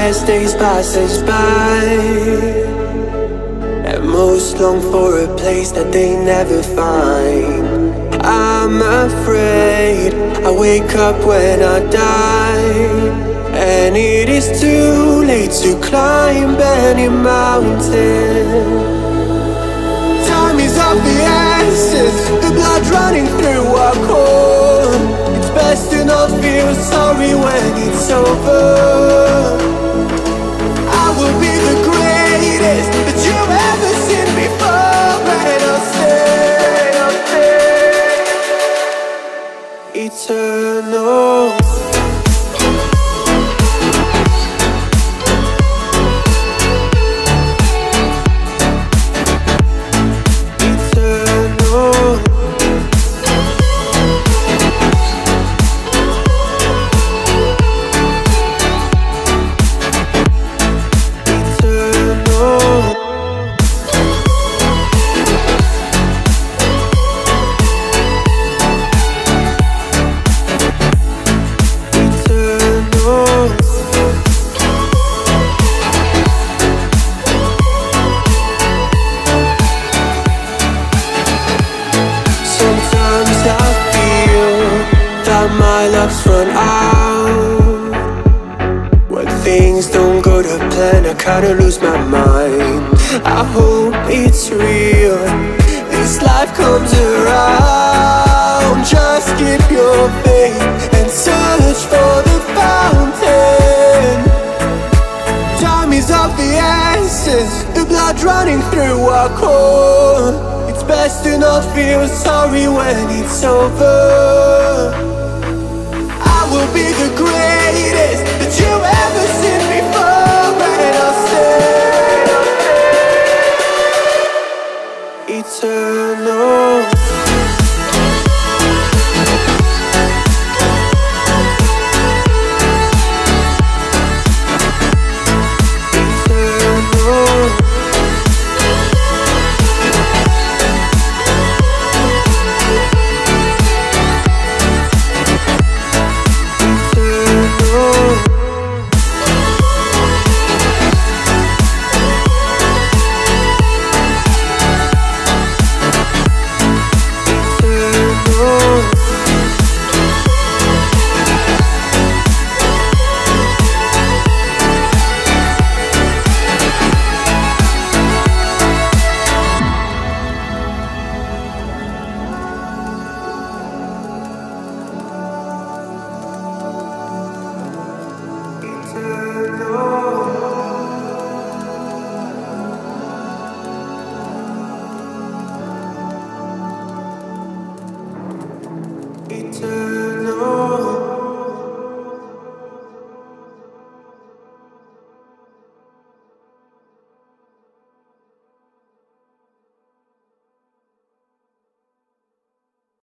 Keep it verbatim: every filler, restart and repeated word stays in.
as days pass us by, and most long for a place that they never find. I'm afraid I wake up when I die, and it is too late to climb any mountain. Time is of the essence, the blood running through our core. It's best to not feel sorry when it's over. I will be the greatest that you've ever seen before, and I'll stay, I'll stay eternal. My luck's run out. When things don't go to plan, I kinda lose my mind. I hope it's real, this life comes around. Just keep your faith and search for the fountain. Time is of the essence, the blood running through our core. It's best to not feel sorry when it's over. Will be the greatest that you've ever seen before, and I'll stay.